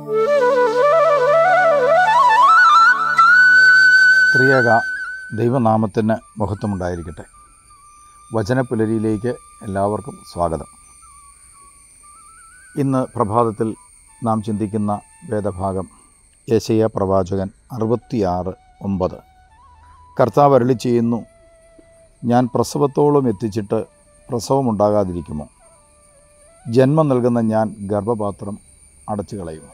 ത്രിയേക ദൈവനാമത്തിന് മഹത്വമുണ്ടായിരിക്കട്ടെ. വചനപുലരിയിലേക്ക് എല്ലാവർക്കും സ്വാഗതം. ഇന്ന് പ്രഭാതത്തിൽ നാം ചിന്തിക്കുന്ന വേദഭാഗം യെശയ്യാ പ്രവാചകൻ 66:9. കർത്താവ് അരുളി ചെയ്യുന്നു, ഞാൻ പ്രസവത്തോളം എത്തിച്ചിട്ട് പ്രസവമുണ്ടാകാതിരിക്കുമോ? ജന്മം നൽകുന്ന ഞാൻ ഗർഭപാത്രം അടച്ചു കളയുമോ?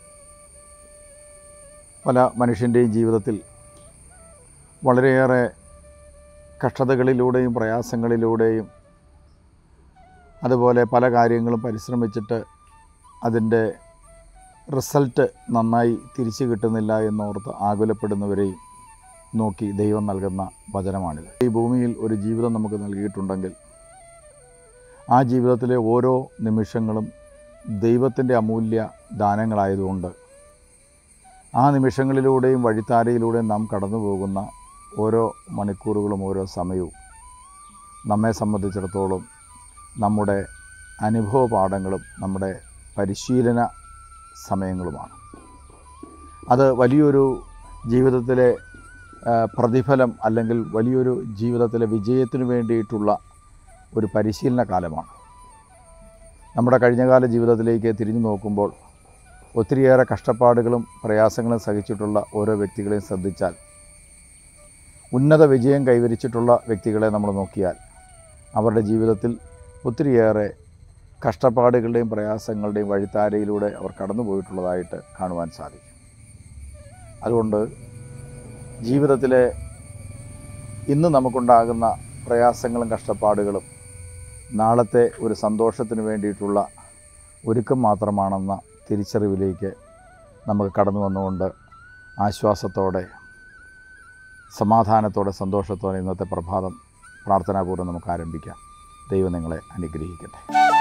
പല മനുഷ്യൻ്റെയും ജീവിതത്തിൽ വളരെയേറെ കഷ്ടതകളിലൂടെയും പ്രയാസങ്ങളിലൂടെയും അതുപോലെ പല കാര്യങ്ങളും പരിശ്രമിച്ചിട്ട് അതിൻ്റെ റിസൾട്ട് നന്നായി തിരിച്ചു കിട്ടുന്നില്ല എന്നോർത്ത് ആകുലപ്പെടുന്നവരെയും നോക്കി ദൈവം നൽകുന്ന വചനമാണിത്. ഈ ഭൂമിയിൽ ഒരു ജീവിതം നമുക്ക് നൽകിയിട്ടുണ്ടെങ്കിൽ ആ ജീവിതത്തിലെ ഓരോ നിമിഷങ്ങളും ദൈവത്തിൻ്റെ അമൂല്യ ദാനങ്ങളായതുകൊണ്ട് ആ നിമിഷങ്ങളിലൂടെയും വഴിത്താരയിലൂടെയും നാം കടന്നു പോകുന്ന ഓരോ മണിക്കൂറുകളും ഓരോ സമയവും നമ്മെ സംബന്ധിച്ചിടത്തോളം നമ്മുടെ അനുഭവ പാഠങ്ങളും നമ്മുടെ പരിശീലന സമയങ്ങളുമാണ്. അത് വലിയൊരു ജീവിതത്തിലെ പ്രതിഫലം അല്ലെങ്കിൽ വലിയൊരു ജീവിതത്തിലെ വിജയത്തിനു വേണ്ടിയിട്ടുള്ള ഒരു പരിശീലന കാലമാണ്. നമ്മുടെ കഴിഞ്ഞകാല ജീവിതത്തിലേക്ക് തിരിഞ്ഞു നോക്കുമ്പോൾ ഒത്തിരിയേറെ കഷ്ടപ്പാടുകളും പ്രയാസങ്ങളും സഹിച്ചിട്ടുള്ള ഓരോ വ്യക്തികളെയും ശ്രദ്ധിച്ചാൽ, ഉന്നത വിജയം കൈവരിച്ചിട്ടുള്ള വ്യക്തികളെ നമ്മൾ നോക്കിയാൽ അവരുടെ ജീവിതത്തിൽ ഒത്തിരിയേറെ കഷ്ടപ്പാടുകളുടെയും പ്രയാസങ്ങളുടെയും വഴിത്താരയിലൂടെ അവർ കടന്നു പോയിട്ടുള്ളതായിട്ട് കാണുവാൻ സാധിക്കും. അതുകൊണ്ട് ജീവിതത്തിലെ ഇന്ന് നമുക്കുണ്ടാകുന്ന പ്രയാസങ്ങളും കഷ്ടപ്പാടുകളും നാളത്തെ ഒരു സന്തോഷത്തിന് വേണ്ടിയിട്ടുള്ള ഒരുക്കം മാത്രമാണെന്ന തിരിച്ചറിവിലേക്ക് നമുക്ക് കടന്നു വന്നുകൊണ്ട് ആശ്വാസത്തോടെ, സമാധാനത്തോടെ, സന്തോഷത്തോടെ ഇന്നത്തെ പ്രഭാതം പ്രാർത്ഥനാപൂർവ്വം നമുക്ക് ആരംഭിക്കാം. ദൈവം നിങ്ങളെ അനുഗ്രഹിക്കട്ടെ.